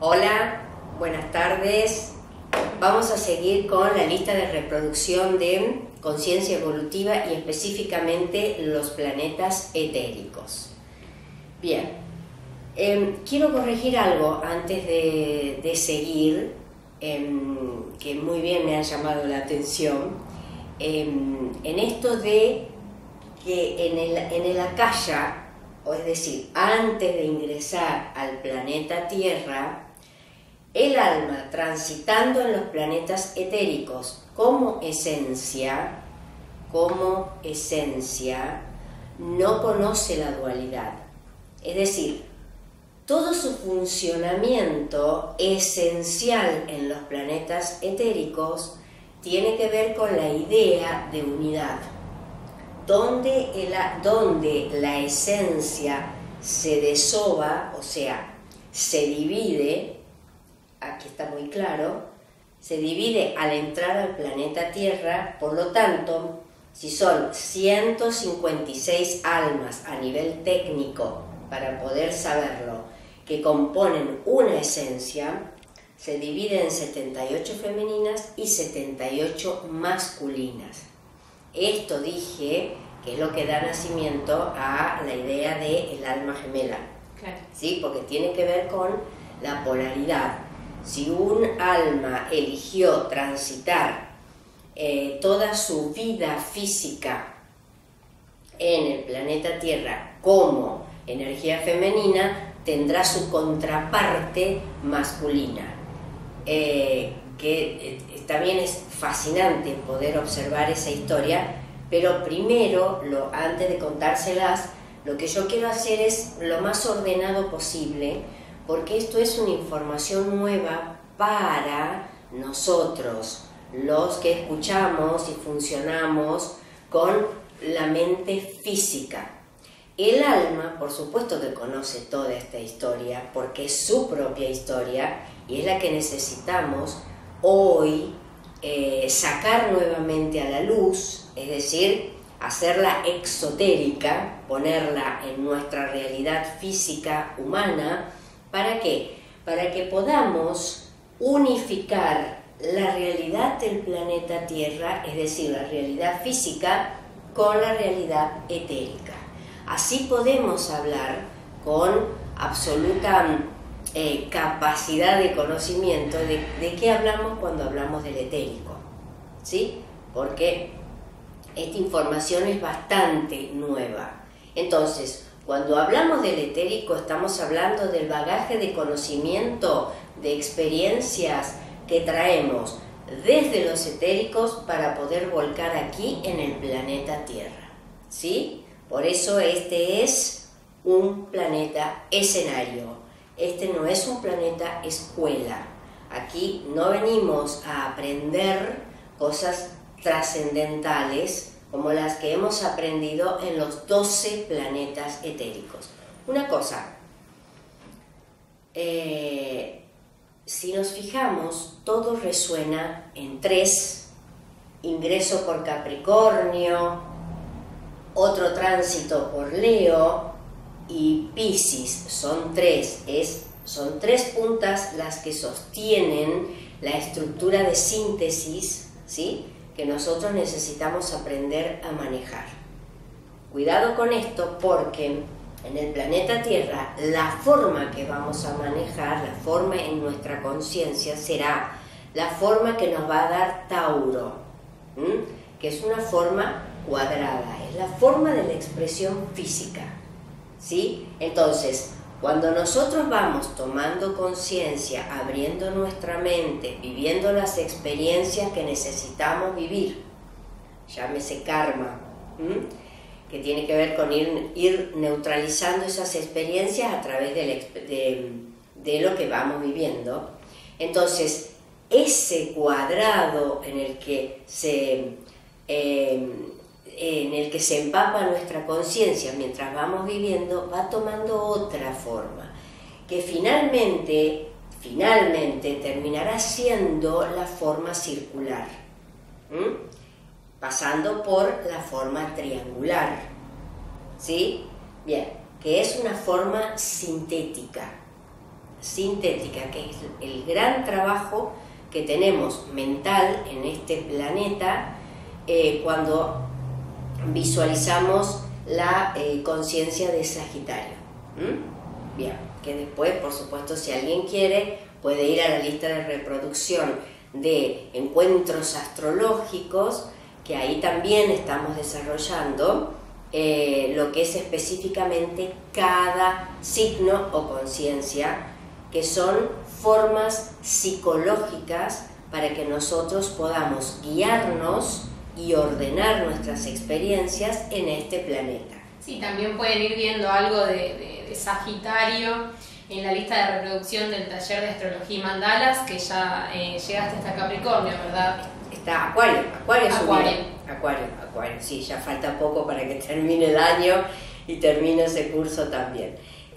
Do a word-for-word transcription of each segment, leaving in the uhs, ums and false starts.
Hola, buenas tardes. Vamos a seguir con la lista de reproducción de conciencia evolutiva y específicamente los planetas etéricos. Bien, eh, quiero corregir algo antes de, de seguir, eh, que muy bien me ha llamado la atención, eh, en esto de que en el, en el Akasha, o es decir, antes de ingresar al planeta Tierra, el alma transitando en los planetas etéricos como esencia, como esencia, no conoce la dualidad. Es decir, todo su funcionamiento esencial en los planetas etéricos tiene que ver con la idea de unidad, donde, el, donde la esencia se desova, o sea, se divide. Aquí está muy claro, se divide al entrar al planeta Tierra. Por lo tanto, si son ciento cincuenta y seis almas a nivel técnico, para poder saberlo, que componen una esencia, se divide en setenta y ocho femeninas y setenta y ocho masculinas. Esto dije que es lo que da nacimiento a la idea del alma gemela, claro. ¿Sí? Porque tiene que ver con la polaridad. Si un alma eligió transitar eh, toda su vida física en el planeta Tierra como energía femenina, tendrá su contraparte masculina. Eh, que eh, también es fascinante poder observar esa historia, pero primero, lo, antes de contárselas, lo que yo quiero hacer es lo más ordenado posible, porque esto es una información nueva para nosotros, los que escuchamos y funcionamos con la mente física. El alma, por supuesto que conoce toda esta historia, porque es su propia historia y es la que necesitamos hoy eh, sacar nuevamente a la luz, es decir, hacerla exotérica, ponerla en nuestra realidad física humana. ¿Para qué? Para que podamos unificar la realidad del planeta Tierra, es decir, la realidad física, con la realidad etérica. Así podemos hablar con absoluta eh, capacidad de conocimiento de, de qué hablamos cuando hablamos del etérico, ¿sí? Porque esta información es bastante nueva. Entonces, cuando hablamos del etérico, estamos hablando del bagaje de conocimiento, de experiencias que traemos desde los etéricos para poder volcar aquí en el planeta Tierra, ¿sí? Por eso este es un planeta escenario, este no es un planeta escuela. Aquí no venimos a aprender cosas trascendentales como las que hemos aprendido en los doce planetas etéricos. Una cosa, eh, si nos fijamos, todo resuena en tres: ingreso por Capricornio, otro tránsito por Leo y Piscis. Son tres, es, son tres puntas las que sostienen la estructura de síntesis, ¿sí?, que nosotros necesitamos aprender a manejar. Cuidado con esto, porque en el planeta Tierra la forma que vamos a manejar, la forma en nuestra conciencia será la forma que nos va a dar Tauro, ¿m? que es una forma cuadrada, es la forma de la expresión física, ¿sí? Entonces, cuando nosotros vamos tomando conciencia, abriendo nuestra mente, viviendo las experiencias que necesitamos vivir, llámese karma, ¿m? que tiene que ver con ir, ir neutralizando esas experiencias a través de, la, de, de lo que vamos viviendo. Entonces, ese cuadrado en el que se, eh, en el que se empapa nuestra conciencia mientras vamos viviendo, va tomando otra forma, que finalmente, finalmente terminará siendo la forma circular, ¿m? pasando por la forma triangular, ¿sí? Bien, que es una forma sintética. sintética, que es el gran trabajo que tenemos mental en este planeta eh, cuando visualizamos la eh, conciencia de Sagitario. ¿Mm? Bien, que después, por supuesto, si alguien quiere, puede ir a la lista de reproducción de encuentros astrológicos, que ahí también estamos desarrollando eh, lo que es específicamente cada signo o conciencia, que son formas psicológicas para que nosotros podamos guiarnos y ordenar nuestras experiencias en este planeta. Sí, también pueden ir viendo algo de, de, de Sagitario en la lista de reproducción del taller de astrología y mandalas, que ya eh, llegaste hasta Capricornio, ¿verdad? Está Acuario, Acuario Acuario. subido. Acuario, Acuario, sí, ya falta poco para que termine el año y termine ese curso también.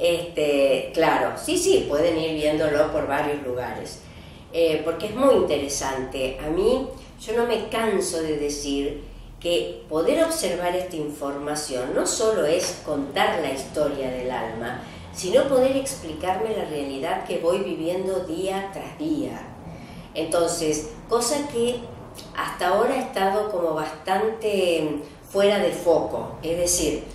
Este, claro, sí, sí, pueden ir viéndolo por varios lugares, eh, porque es muy interesante. A mí, yo no me canso de decir que poder observar esta información no solo es contar la historia del alma, sino poder explicarme la realidad que voy viviendo día tras día. Entonces, cosa que hasta ahora ha estado como bastante fuera de foco, es decir,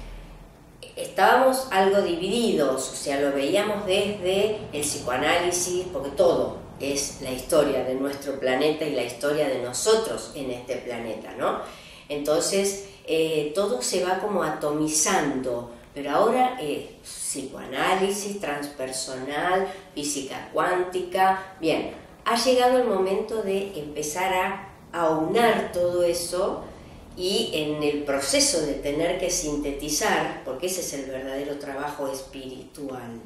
estábamos algo divididos, o sea, lo veíamos desde el psicoanálisis, porque todo es la historia de nuestro planeta y la historia de nosotros en este planeta, ¿no? Entonces, eh, todo se va como atomizando, pero ahora eh, psicoanálisis, transpersonal, física cuántica, bien, ha llegado el momento de empezar a aunar todo eso. Y en el proceso de tener que sintetizar, porque ese es el verdadero trabajo espiritual,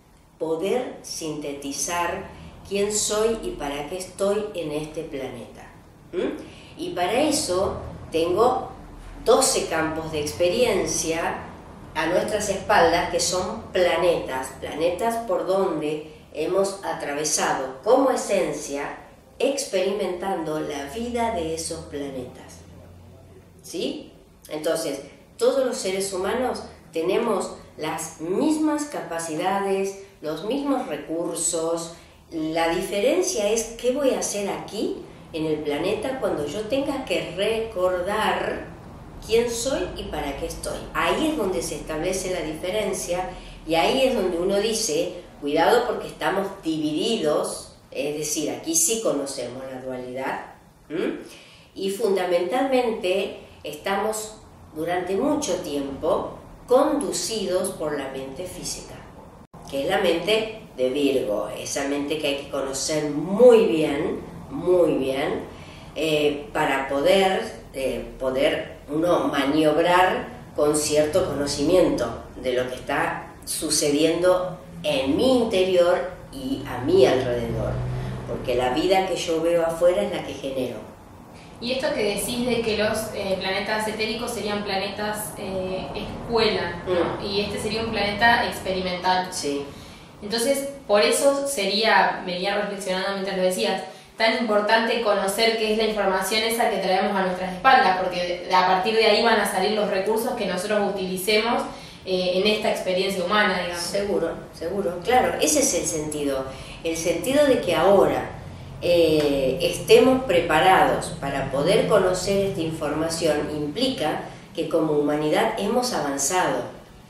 poder sintetizar quién soy y para qué estoy en este planeta. ¿Mm? Y para eso tengo doce campos de experiencia a nuestras espaldas que son planetas, planetas por donde hemos atravesado como esencia, experimentando la vida de esos planetas. ¿Sí? Entonces, todos los seres humanos tenemos las mismas capacidades, los mismos recursos. La diferencia es qué voy a hacer aquí en el planeta cuando yo tenga que recordar quién soy y para qué estoy. Ahí es donde se establece la diferencia y ahí es donde uno dice, cuidado porque estamos divididos, es decir, aquí sí conocemos la dualidad. ¿Mm? Y fundamentalmente estamos durante mucho tiempo conducidos por la mente física, que es la mente de Virgo, esa mente que hay que conocer muy bien, muy bien, eh, para poder, eh, poder uno maniobrar con cierto conocimiento de lo que está sucediendo en mi interior y a mi alrededor, porque la vida que yo veo afuera es la que genero. Y esto que decís de que los eh, planetas etéricos serían planetas eh, escuela, ¿no? Mm. Y este sería un planeta experimental. Sí. Entonces, por eso sería, venía reflexionando mientras lo decías, tan importante conocer qué es la información esa que traemos a nuestras espaldas, porque de, a partir de ahí van a salir los recursos que nosotros utilicemos eh, en esta experiencia humana, digamos. Seguro, seguro. Claro, ese es el sentido. El sentido de que ahora Eh, estemos preparados para poder conocer esta información implica que como humanidad hemos avanzado.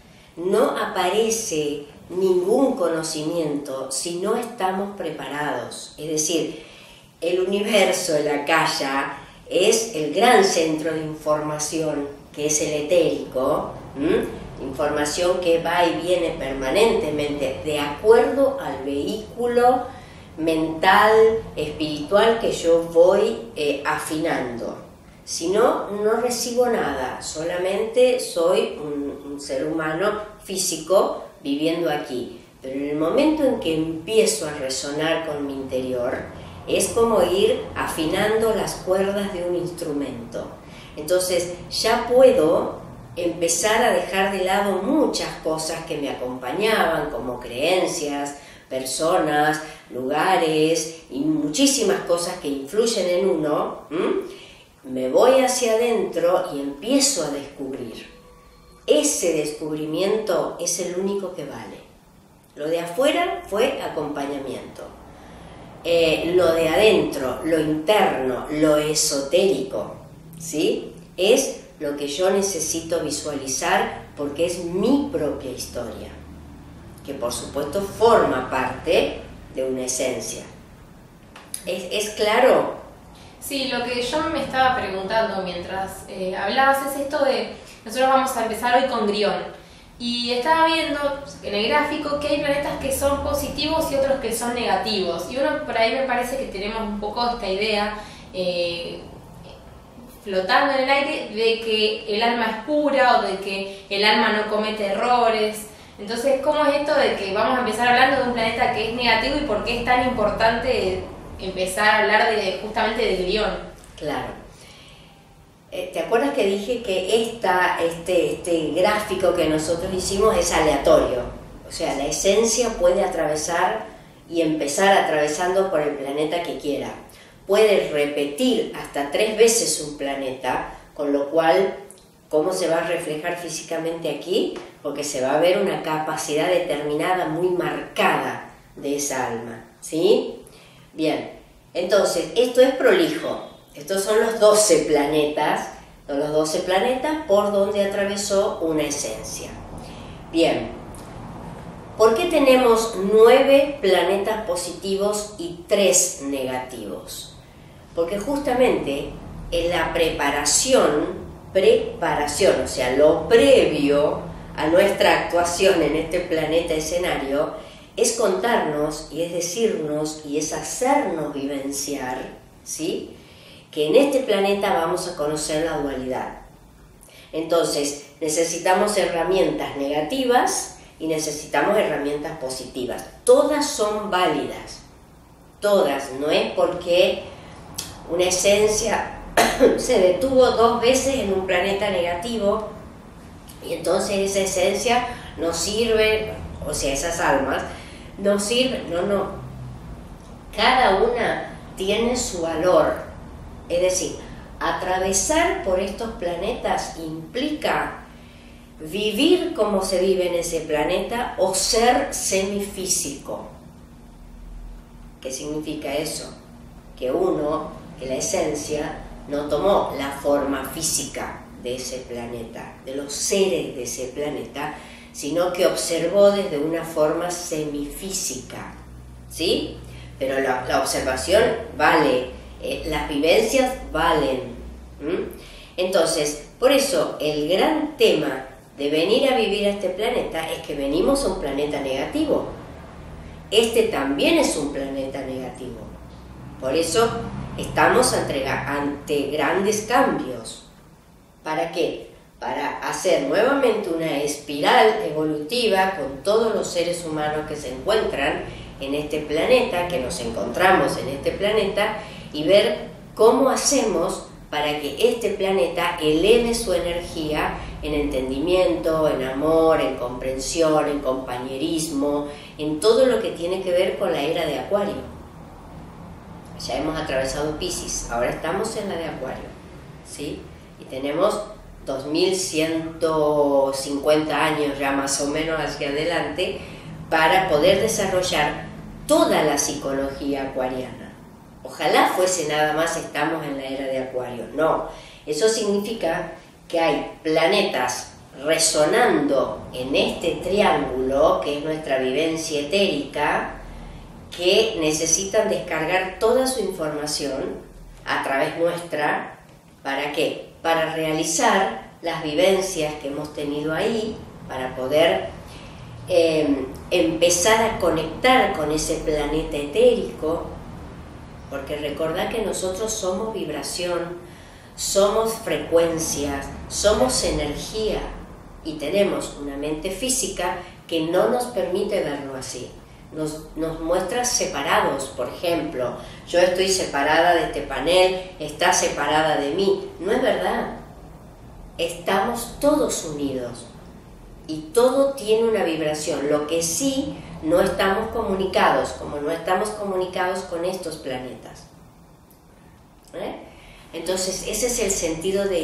No aparece ningún conocimiento si no estamos preparados. Es decir, el universo, el Akasha, es el gran centro de información, que es el etérico, ¿m? Información que va y viene permanentemente de acuerdo al vehículo mental, espiritual que yo voy eh, afinando. Si no, no recibo nada, solamente soy un, un ser humano físico viviendo aquí. Pero en el momento en que empiezo a resonar con mi interior, es como ir afinando las cuerdas de un instrumento. Entonces ya puedo empezar a dejar de lado muchas cosas que me acompañaban, como creencias, personas, lugares y muchísimas cosas que influyen en uno. ¿Mm? Me voy hacia adentro y empiezo a descubrir. Ese descubrimiento es el único que vale. Lo de afuera fue acompañamiento. Eh, lo de adentro, lo interno, lo esotérico, ¿sí? Es lo que yo necesito visualizar porque es mi propia historia, que por supuesto forma parte de una esencia. ¿Es, es claro? Sí, lo que yo me estaba preguntando mientras eh, hablabas es esto de, nosotros vamos a empezar hoy con Grión, y estaba viendo en el gráfico que hay planetas que son positivos y otros que son negativos, y uno por ahí me parece que tenemos un poco esta idea eh, flotando en el aire de que el alma es pura o de que el alma no comete errores. Entonces, ¿cómo es esto de que vamos a empezar hablando de un planeta que es negativo y por qué es tan importante empezar a hablar de justamente de Grión? Claro. ¿Te acuerdas que dije que esta, este, este gráfico que nosotros hicimos es aleatorio? O sea, la esencia puede atravesar y empezar atravesando por el planeta que quiera. Puede repetir hasta tres veces un planeta, con lo cual, ¿cómo se va a reflejar físicamente aquí? Porque se va a ver una capacidad determinada, muy marcada de esa alma, ¿sí? Bien, entonces, esto es prolijo. Estos son los doce planetas, los doce planetas por donde atravesó una esencia. Bien, ¿por qué tenemos nueve planetas positivos y tres negativos? Porque justamente en la preparación, preparación, o sea, lo previo a nuestra actuación en este planeta escenario, es contarnos y es decirnos y es hacernos vivenciar, ¿sí?, que en este planeta vamos a conocer la dualidad. Entonces, necesitamos herramientas negativas y necesitamos herramientas positivas. Todas son válidas, todas. No es porque una esencia se detuvo dos veces en un planeta negativo y entonces esa esencia no sirve, o sea, esas almas no sirven, no, no. Cada una tiene su valor. Es decir, atravesar por estos planetas implica vivir como se vive en ese planeta o ser semifísico. ¿Qué significa eso? Que uno, que la esencia, no tomó la forma física de ese planeta, de los seres de ese planeta, sino que observó desde una forma semifísica, ¿sí? Pero la, la observación vale. Eh, las vivencias valen. ¿Mm? Entonces, por eso el gran tema de venir a vivir a este planeta es que venimos a un planeta negativo. Este también es un planeta negativo. Por eso estamos ante, ante grandes cambios. ¿Para qué? Para hacer nuevamente una espiral evolutiva con todos los seres humanos que se encuentran en este planeta, que nos encontramos en este planeta, y ver cómo hacemos para que este planeta eleve su energía en entendimiento, en amor, en comprensión, en compañerismo, en todo lo que tiene que ver con la era de Acuario. Ya hemos atravesado Piscis, ahora estamos en la de Acuario, ¿sí? Y tenemos dos mil ciento cincuenta años ya más o menos hacia adelante para poder desarrollar toda la psicología acuariana. Ojalá fuese nada más estamos en la era de Acuario. No, eso significa que hay planetas resonando en este triángulo, que es nuestra vivencia etérica, que necesitan descargar toda su información a través nuestra. ¿Para qué? Para realizar las vivencias que hemos tenido ahí, para poder eh, empezar a conectar con ese planeta etérico. Porque recordad que nosotros somos vibración, somos frecuencias, somos energía y tenemos una mente física que no nos permite verlo así. Nos, nos muestra separados, por ejemplo, yo estoy separada de este panel, está separada de mí. No es verdad. Estamos todos unidos y todo tiene una vibración. Lo que sí, no estamos comunicados, como no estamos comunicados con estos planetas. ¿Eh? Entonces, ese es el sentido de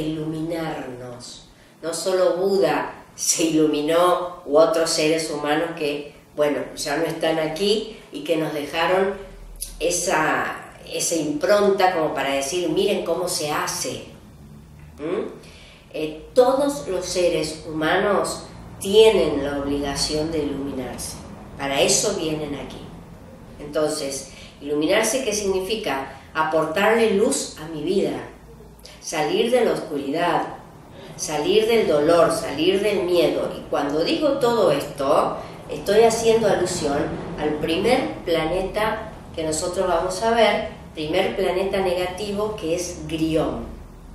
iluminarnos. No solo Buda se iluminó u otros seres humanos que bueno, ya no están aquí y que nos dejaron esa, esa impronta como para decir, miren cómo se hace. ¿Mm? Eh, todos los seres humanos tienen la obligación de iluminarse, para eso vienen aquí. Entonces, iluminarse, ¿qué significa? Aportarle luz a mi vida, salir de la oscuridad, salir del dolor, salir del miedo. Y cuando digo todo esto, estoy haciendo alusión al primer planeta que nosotros vamos a ver, primer planeta negativo, que es Grión.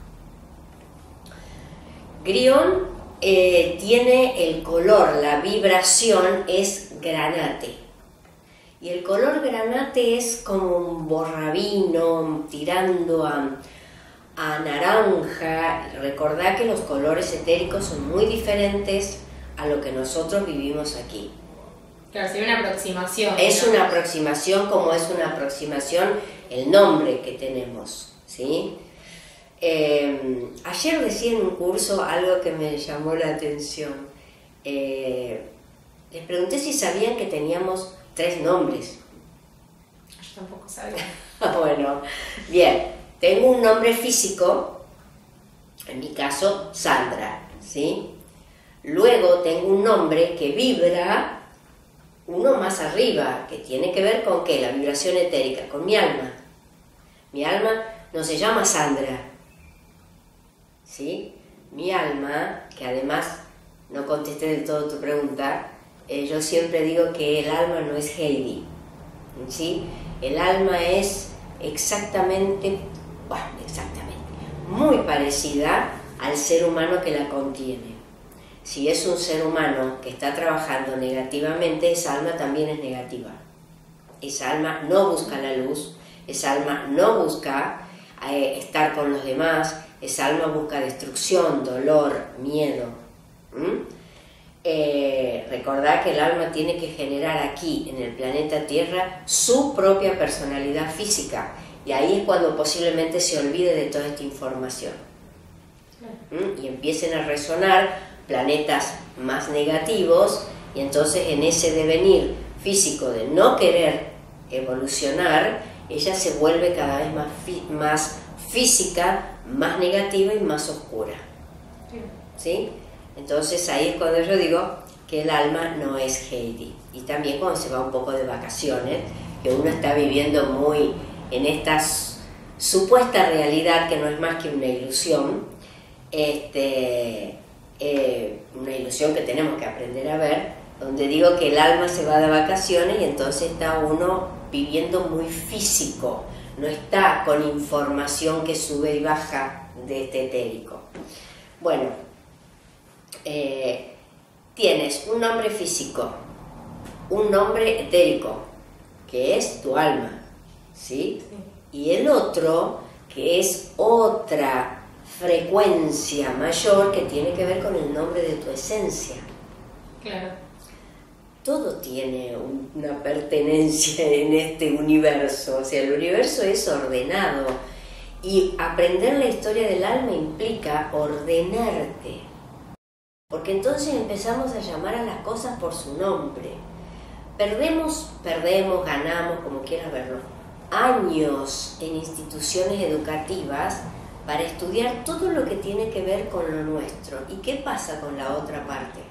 Grión eh, tiene el color, la vibración es granate. Y el color granate es como un borrabino tirando a, a naranja. Recordad que los colores etéricos son muy diferentes a lo que nosotros vivimos aquí. Claro, sería una aproximación. Es ¿no? una aproximación como es una aproximación el nombre que tenemos, ¿sí? Eh, ayer decía en un curso algo que me llamó la atención. Eh, les pregunté si sabían que teníamos tres nombres. Yo tampoco sabía. Bueno, bien, tengo un nombre físico, en mi caso Sandra, ¿sí? Luego tengo un nombre que vibra, uno más arriba, que tiene que ver con ¿qué? La vibración etérica, con mi alma. Mi alma no se llama Sandra, ¿sí? Mi alma, que además no contesté del todo tu pregunta, eh, yo siempre digo que el alma no es Heidi, ¿sí? El alma es exactamente, bueno, exactamente, muy parecida al ser humano que la contiene. Si es un ser humano que está trabajando negativamente, esa alma también es negativa. Esa alma no busca la luz, esa alma no busca eh, estar con los demás, esa alma busca destrucción, dolor, miedo. ¿Mm? Eh, recordad que el alma tiene que generar aquí, en el planeta Tierra, su propia personalidad física. Y ahí es cuando posiblemente se olvide de toda esta información. ¿Mm? Y empiecen a resonar planetas más negativos, y entonces en ese devenir físico de no querer evolucionar, ella se vuelve cada vez más, más física, más negativa y más oscura. ¿Sí? Entonces ahí es cuando yo digo que el alma no es Heidi. Y también cuando se va un poco de vacaciones, que uno está viviendo muy en esta supuesta realidad que no es más que una ilusión, este, eh, una ilusión que tenemos que aprender a ver, donde digo que el alma se va de vacaciones y entonces está uno viviendo muy físico, no está con información que sube y baja de este etérico. Bueno, eh, tienes un nombre físico, un nombre etérico, que es tu alma, ¿sí? Sí. Y el otro, que es otra frecuencia mayor que tiene que ver con el nombre de tu esencia. Claro. Todo tiene una pertenencia en este universo, o sea, el universo es ordenado y aprender la historia del alma implica ordenarte, porque entonces empezamos a llamar a las cosas por su nombre. Perdemos, perdemos, ganamos, como quieras verlo, años en instituciones educativas para estudiar todo lo que tiene que ver con lo nuestro. ¿Y qué pasa con la otra parte?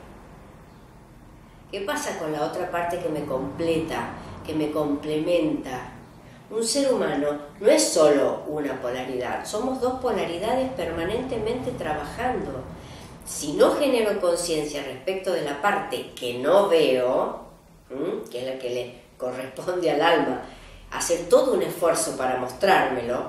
¿Qué pasa con la otra parte que me completa, que me complementa? Un ser humano no es solo una polaridad, somos dos polaridades permanentemente trabajando. Si no genero conciencia respecto de la parte que no veo, ¿m? que es la que le corresponde al alma, hacer todo un esfuerzo para mostrármelo,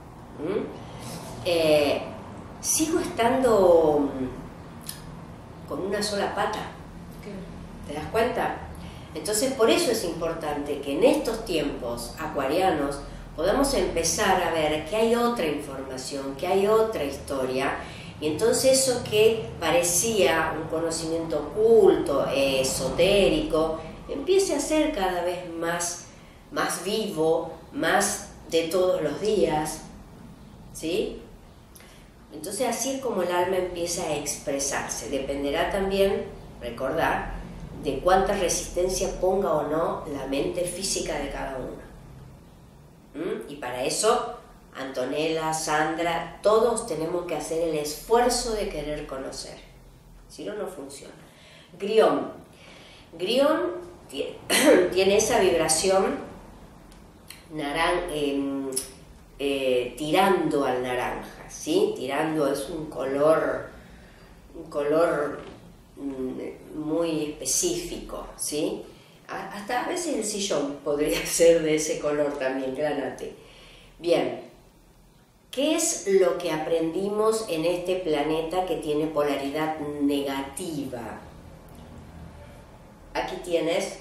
eh, sigo estando con una sola pata. ¿Te das cuenta? Entonces por eso es importante que en estos tiempos acuarianos podamos empezar a ver que hay otra información, que hay otra historia, y entonces eso que parecía un conocimiento oculto, eh, esotérico, empiece a ser cada vez más, más vivo, más de todos los días, ¿sí? Entonces así es como el alma empieza a expresarse. Dependerá también, recordar, de cuánta resistencia ponga o no la mente física de cada uno. ¿Mm? Y para eso, Antonella, Sandra, todos tenemos que hacer el esfuerzo de querer conocer. Si no, no funciona. Grión. Grión tiene, tiene esa vibración naran, eh, eh, tirando al naranja, ¿sí? Tirando es un color, un color muy específico, ¿sí? Hasta a veces el sillón podría ser de ese color también, granate. Bien, ¿qué es lo que aprendimos en este planeta que tiene polaridad negativa? Aquí tienes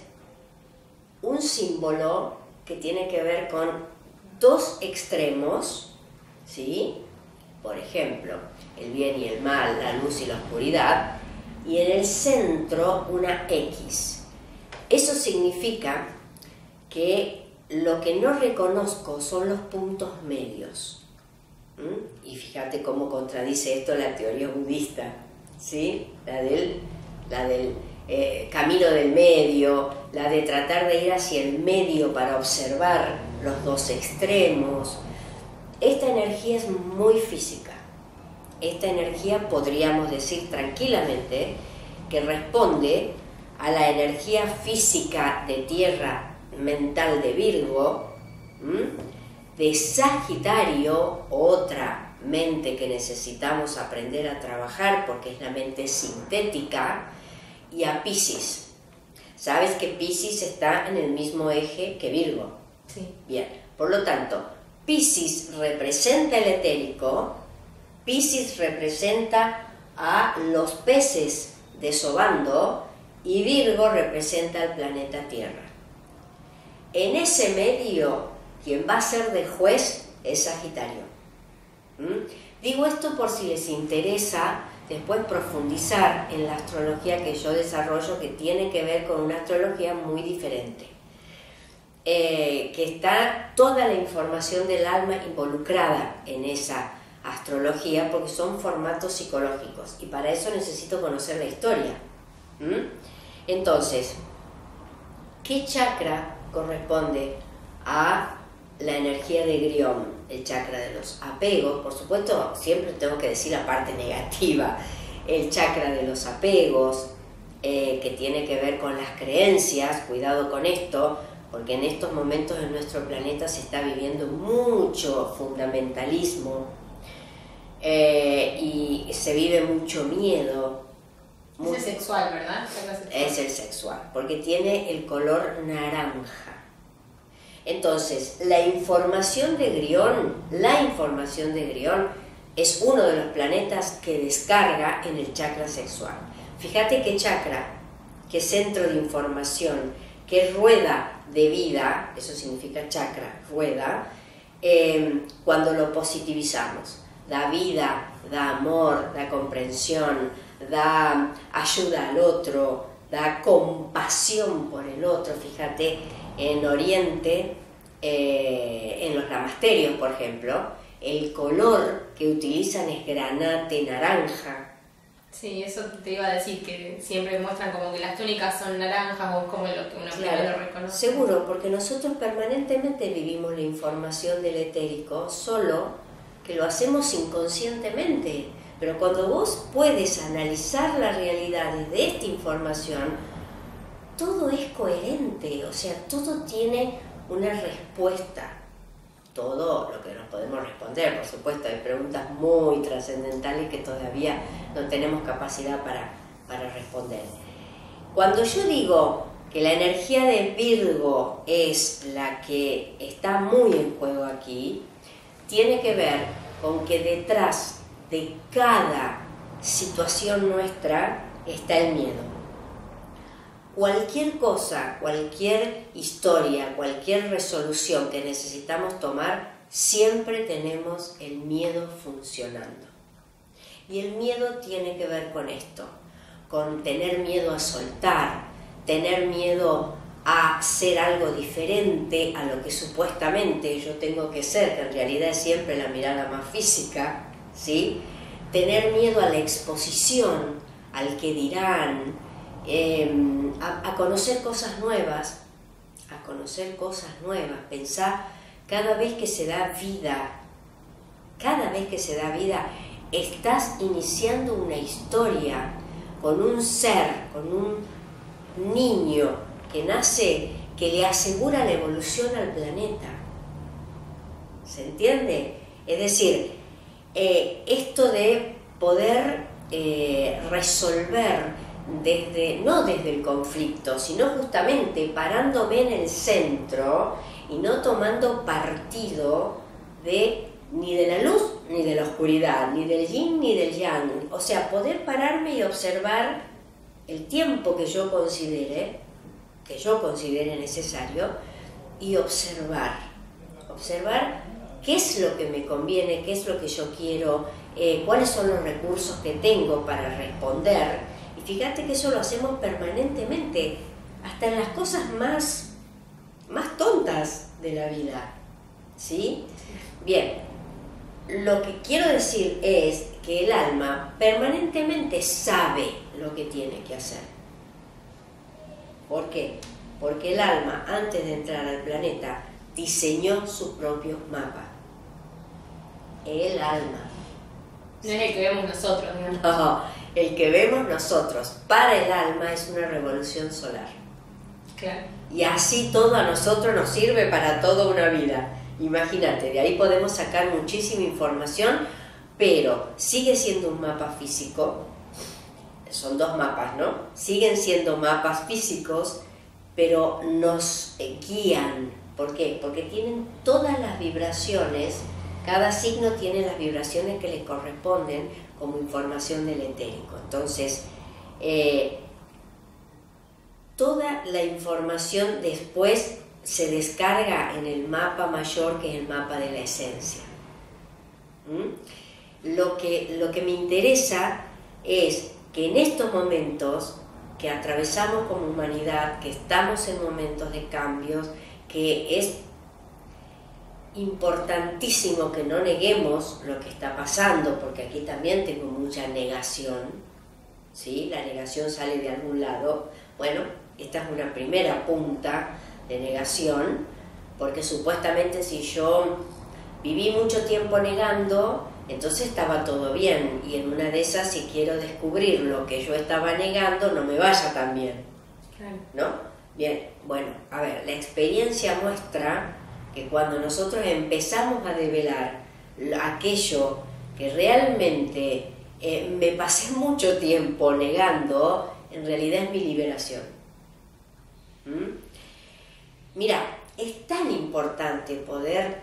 un símbolo que tiene que ver con dos extremos, ¿sí? Por ejemplo, el bien y el mal, la luz y la oscuridad, y en el centro una X. Eso significa que lo que no reconozco son los puntos medios. ¿Mm? Y fíjate cómo contradice esto la teoría budista, ¿sí? La del, la del eh, camino del medio, la de tratar de ir hacia el medio para observar los dos extremos. Esta energía es muy física. Esta energía podríamos decir tranquilamente que responde a la energía física de tierra mental de Virgo, ¿m? de Sagitario, otra mente que necesitamos aprender a trabajar porque es la mente sintética, y a Piscis. ¿Sabes que Piscis está en el mismo eje que Virgo? Sí. Bien, por lo tanto, Piscis representa el etérico, Piscis representa a los peces desobando y Virgo representa al planeta Tierra. En ese medio, quien va a ser de juez es Sagitario. ¿Mm? Digo esto por si les interesa después profundizar en la astrología que yo desarrollo, que tiene que ver con una astrología muy diferente. Eh, que está toda la información del alma involucrada en esa astrología porque son formatos psicológicos y para eso necesito conocer la historia. ¿Mm? Entonces, ¿qué chakra corresponde a la energía de Grión? El chakra de los apegos, por supuesto, siempre tengo que decir la parte negativa, el chakra de los apegos, eh, que tiene que ver con las creencias, cuidado con esto, porque en estos momentos en nuestro planeta se está viviendo mucho fundamentalismo eh, y se vive mucho miedo. Es el sexual, ¿verdad? Es el sexual, porque tiene el color naranja. Entonces, la información de Grión, la información de Grión es uno de los planetas que descarga en el chakra sexual. Fíjate qué chakra, qué centro de información, qué rueda de vida, eso significa chakra, rueda, eh, cuando lo positivizamos. Da vida, da amor, da comprensión, da ayuda al otro, da compasión por el otro. Fíjate, en Oriente, eh, en los namasterios, por ejemplo, el color que utilizan es granate naranja. Sí, eso te iba a decir, que siempre muestran como que las túnicas son naranjas o es como lo que uno Claro, primero reconoce. seguro, porque nosotros permanentemente vivimos la información del etérico, solo que lo hacemos inconscientemente. Pero cuando vos puedes analizar la realidad desde esta información, todo es coherente, o sea, todo tiene una respuesta. Todo lo que nos podemos responder, por supuesto, hay preguntas muy trascendentales que todavía no tenemos capacidad para, para responder. Cuando yo digo que la energía de Virgo es la que está muy en juego aquí, tiene que ver con que detrás de cada situación nuestra está el miedo. Cualquier cosa, cualquier historia, cualquier resolución que necesitamos tomar, siempre tenemos el miedo funcionando. Y el miedo tiene que ver con esto, con tener miedo a soltar, tener miedo a hacer algo diferente a lo que supuestamente yo tengo que ser, que en realidad es siempre la mirada más física, ¿sí? Tener miedo a la exposición, al que dirán, eh, a, a conocer cosas nuevas, a conocer cosas nuevas. Pensá, cada vez que se da vida, cada vez que se da vida, estás iniciando una historia con un ser, con un niño que nace, que le asegura la evolución al planeta. ¿Se entiende? Es decir, eh, esto de poder eh, resolver desde, no desde el conflicto, sino justamente parándome en el centro y no tomando partido de ni de la luz ni de la oscuridad, ni del yin ni del yang. O sea, poder pararme y observar el tiempo que yo considere, que yo considere necesario, y observar, observar qué es lo que me conviene, qué es lo que yo quiero, eh, cuáles son los recursos que tengo para responder. Y fíjate que eso lo hacemos permanentemente, hasta en las cosas más, más tontas de la vida, ¿sí? Bien. Lo que quiero decir es que el alma permanentemente sabe lo que tiene que hacer. ¿Por qué? Porque el alma, antes de entrar al planeta, diseñó su propio mapa. El alma. No es el que vemos nosotros, digamos. No, el que vemos nosotros. Para el alma es una revolución solar. Claro. Y así todo a nosotros nos sirve para toda una vida. Imagínate, de ahí podemos sacar muchísima información, pero sigue siendo un mapa físico, son dos mapas, ¿no? Siguen siendo mapas físicos, pero nos guían. ¿Por qué? Porque tienen todas las vibraciones, cada signo tiene las vibraciones que le corresponden como información del etérico. Entonces, eh, toda la información después se descarga en el mapa mayor, que es el mapa de la esencia. ¿Mm? Lo que, lo que me interesa es que en estos momentos que atravesamos como humanidad, que estamos en momentos de cambios, que es importantísimo que no neguemos lo que está pasando, porque aquí también tengo mucha negación, ¿sí? La negación sale de algún lado. Bueno, esta es una primera punta de negación, porque supuestamente si yo viví mucho tiempo negando, entonces estaba todo bien, y en una de esas, si quiero descubrir lo que yo estaba negando, no me vaya tan bien. Claro. ¿No? Bien, bueno, a ver, la experiencia muestra que cuando nosotros empezamos a develar aquello que realmente eh, me pasé mucho tiempo negando, en realidad es mi liberación. ¿Mm? Mira, es tan importante poder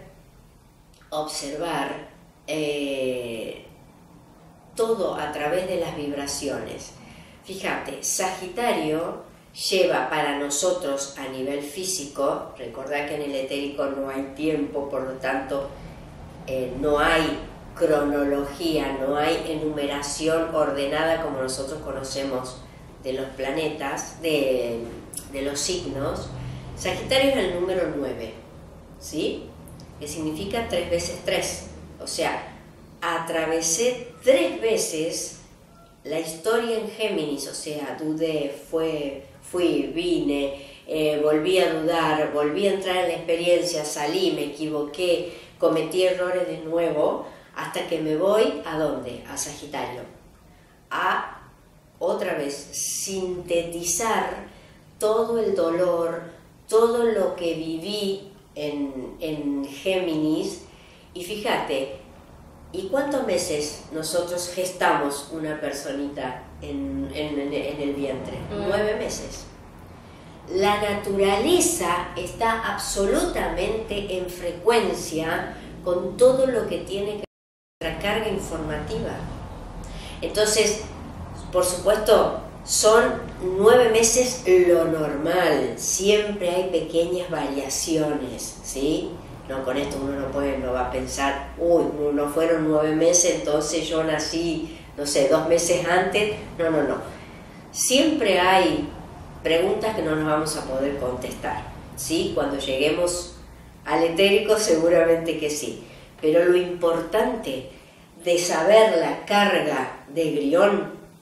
observar eh, todo a través de las vibraciones. Fíjate, Sagitario lleva para nosotros a nivel físico, recordad que en el etérico no hay tiempo, por lo tanto eh, no hay cronología, no hay enumeración ordenada como nosotros conocemos de los planetas, de, de los signos. Sagitario es el número nueve, ¿sí? Que significa tres veces tres. O sea, atravesé tres veces la historia en Géminis, o sea, dudé, fue, fui, vine, eh, volví a dudar, volví a entrar en la experiencia, salí, me equivoqué, cometí errores de nuevo, hasta que me voy, ¿a dónde? A Sagitario. A, otra vez, sintetizar todo el dolor, todo lo que viví en, en Géminis. Y fíjate, ¿y cuántos meses nosotros gestamos una personita en, en, en el vientre? Mm. Nueve meses. La naturaleza está absolutamente en frecuencia con todo lo que tiene que ver con la carga informativa. Entonces, por supuesto, son nueve meses lo normal, siempre hay pequeñas variaciones, ¿sí? No, con esto uno no puede, no va a pensar, uy, no fueron nueve meses, entonces yo nací, no sé, dos meses antes. No, no, no. Siempre hay preguntas que no nos vamos a poder contestar, ¿sí? Cuando lleguemos al etérico seguramente que sí. Pero lo importante de saber la carga de Grión,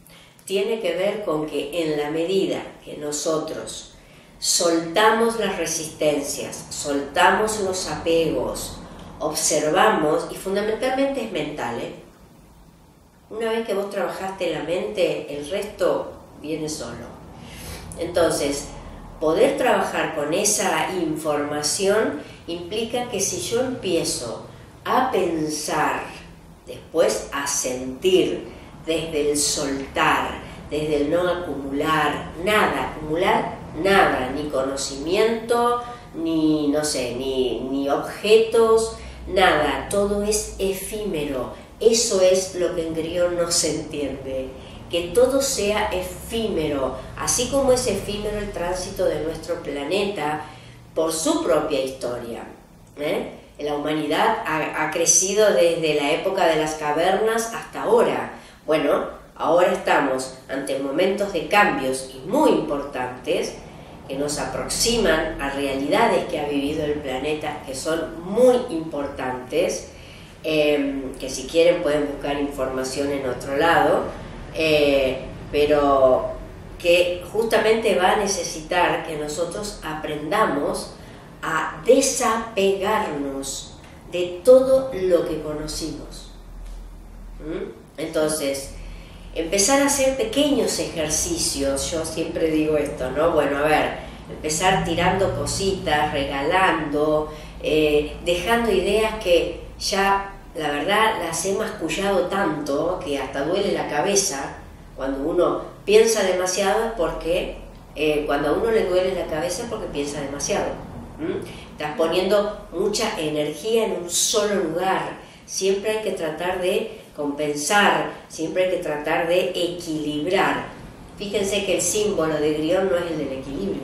tiene que ver con que en la medida que nosotros soltamos las resistencias, soltamos los apegos, observamos, y fundamentalmente es mental, ¿eh? Una vez que vos trabajaste la mente, el resto viene solo. Entonces, poder trabajar con esa información implica que si yo empiezo a pensar, después a sentir, desde el soltar, desde el no acumular, nada, acumular nada, ni conocimiento, ni, no sé, ni, ni objetos, nada, todo es efímero. Eso es lo que en griego no se entiende, que todo sea efímero, así como es efímero el tránsito de nuestro planeta por su propia historia, ¿eh? La humanidad ha, ha crecido desde la época de las cavernas hasta ahora. Bueno, ahora estamos ante momentos de cambios y muy importantes que nos aproximan a realidades que ha vivido el planeta que son muy importantes, eh, que si quieren pueden buscar información en otro lado, eh, pero que justamente va a necesitar que nosotros aprendamos a desapegarnos de todo lo que conocimos. ¿Mm? Entonces, empezar a hacer pequeños ejercicios, yo siempre digo esto, ¿no? Bueno, a ver, empezar tirando cositas, regalando, eh, dejando ideas que ya, la verdad, las he mascullado tanto que hasta duele la cabeza. Cuando uno piensa demasiado es porque, eh, cuando a uno le duele la cabeza es porque piensa demasiado. ¿Mm? Estás poniendo mucha energía en un solo lugar. Siempre hay que tratar de compensar, siempre hay que tratar de equilibrar. Fíjense que el símbolo de Grión no es el del equilibrio.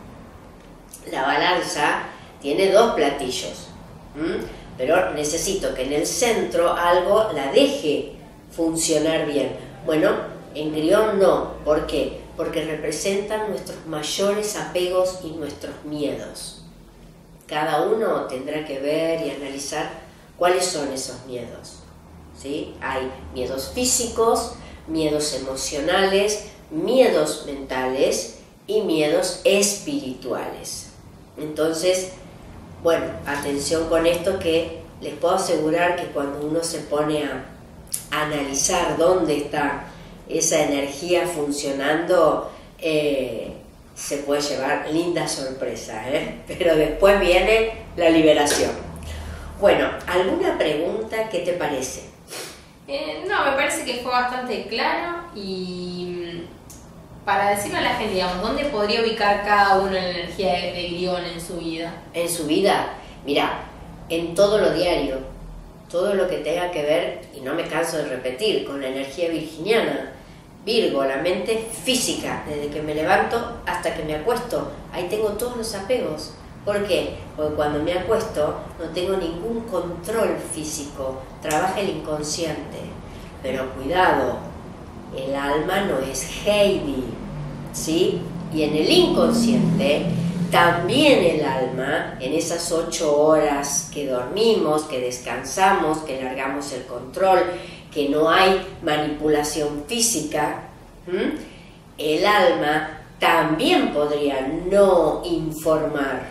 La balanza tiene dos platillos, ¿Mm? pero necesito que en el centro algo la deje funcionar bien. Bueno, en Grión no. ¿Por qué? Porque representan nuestros mayores apegos y nuestros miedos. Cada uno tendrá que ver y analizar cuáles son esos miedos. ¿Sí? Hay miedos físicos, miedos emocionales, miedos mentales y miedos espirituales. Entonces, bueno, atención con esto, que les puedo asegurar que cuando uno se pone a analizar dónde está esa energía funcionando, eh, se puede llevar lindas sorpresas, ¿eh? Pero después viene la liberación. Bueno, ¿alguna pregunta? ¿Qué te parece? Eh, no, me parece que fue bastante claro, y para decirle a la gente, digamos, ¿dónde podría ubicar cada uno la energía de, de Grión en su vida? En su vida, mira, en todo lo diario, todo lo que tenga que ver, y no me canso de repetir, con la energía virginiana. Virgo, la mente física, desde que me levanto hasta que me acuesto, ahí tengo todos los apegos. ¿Por qué? Porque cuando me acuesto no tengo ningún control físico, trabaja el inconsciente. Pero cuidado, el alma no es Heidi, ¿sí? Y en el inconsciente, también el alma, en esas ocho horas que dormimos, que descansamos, que largamos el control, que no hay manipulación física, ¿m? El alma también podría no informar.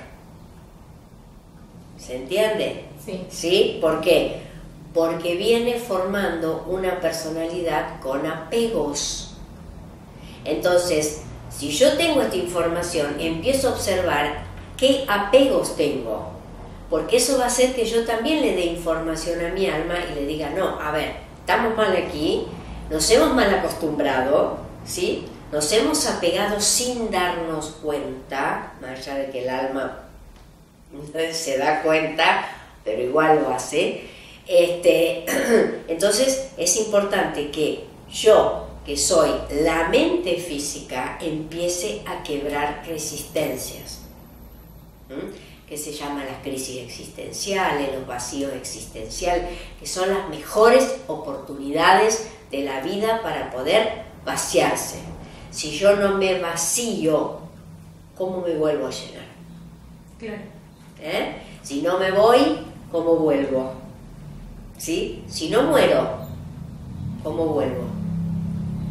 ¿Se entiende? Sí. ¿Sí? ¿Por qué? Porque viene formando una personalidad con apegos. Entonces, si yo tengo esta información, empiezo a observar qué apegos tengo, porque eso va a hacer que yo también le dé información a mi alma y le diga, no, a ver, estamos mal aquí, nos hemos mal acostumbrado, ¿sí? Nos hemos apegado sin darnos cuenta, más allá de que el alma se da cuenta, pero igual lo hace. Este, entonces es importante que yo, que soy la mente física, empiece a quebrar resistencias, ¿Mm? que se llaman las crisis existenciales, los vacíos existenciales, que son las mejores oportunidades de la vida para poder vaciarse. Si yo no me vacío, ¿cómo me vuelvo a llenar? Claro. ¿Eh? Si no me voy, ¿cómo vuelvo? ¿Sí? Si no muero, ¿cómo vuelvo?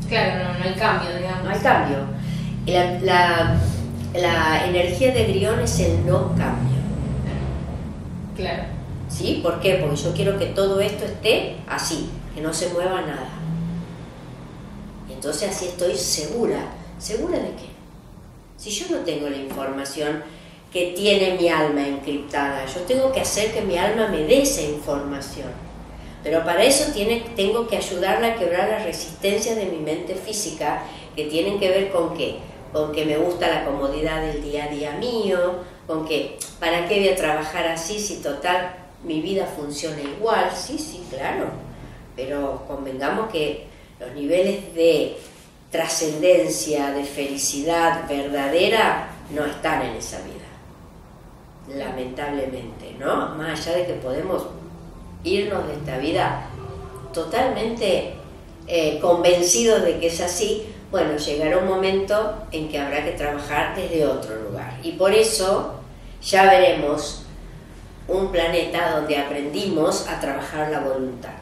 Claro, no, no hay cambio, digamos. No hay cambio. La, la, la energía de Grión es el no cambio. Claro. ¿Sí? ¿Por qué? Porque yo quiero que todo esto esté así, que no se mueva nada. Entonces así estoy segura. ¿Segura de qué? Si yo no tengo la información que tiene mi alma encriptada, yo tengo que hacer que mi alma me dé esa información. Pero para eso tiene, tengo que ayudarla a quebrar las resistencias de mi mente física, que tienen que ver con qué, con que me gusta la comodidad del día a día mío, con que, ¿para qué voy a trabajar así si total mi vida funciona igual? Sí, sí, claro, pero convengamos que los niveles de trascendencia, de felicidad verdadera no están en esa vida, lamentablemente, ¿no? Más allá de que podemos irnos de esta vida totalmente eh, convencidos de que es así, bueno, llegará un momento en que habrá que trabajar desde otro lugar. Y por eso ya veremos un planeta donde aprendimos a trabajar la voluntad.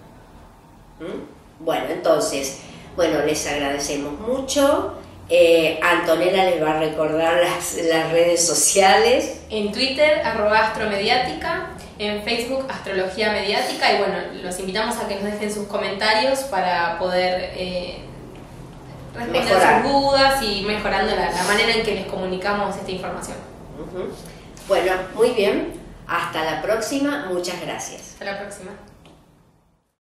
¿Mm? Bueno, entonces, bueno, les agradecemos mucho. Eh, Antonella les va a recordar las, las redes sociales. En Twitter, arroba astromediática, en Facebook, Astrología Mediática, y bueno, los invitamos a que nos dejen sus comentarios para poder eh, responder Mejorar. sus dudas y mejorando la, la manera en que les comunicamos esta información. Uh-huh. Bueno, muy bien. Hasta la próxima. Muchas gracias. Hasta la próxima.